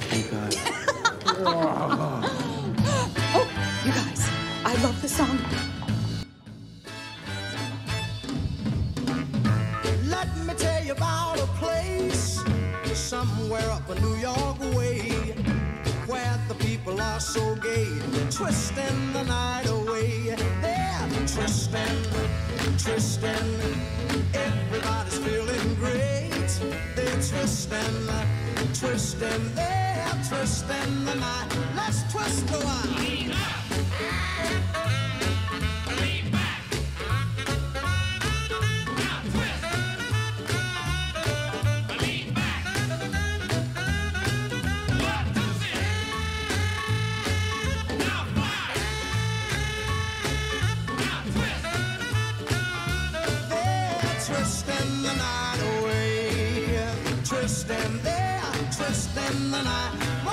Thank God. Oh, you guys, I love the song. Let me tell you about a place somewhere up a New York way, where the people are so gay, twisting the night away. They're twisting, twisting, everybody's feeling great. They're twisting, twisting, they're twisting the night. Let's twist the wine. Lean up. Lean back. Now twist. Lean back. What does it? Now fly. Now twist. They're twisting the night away. Twisting, they're twisting the night.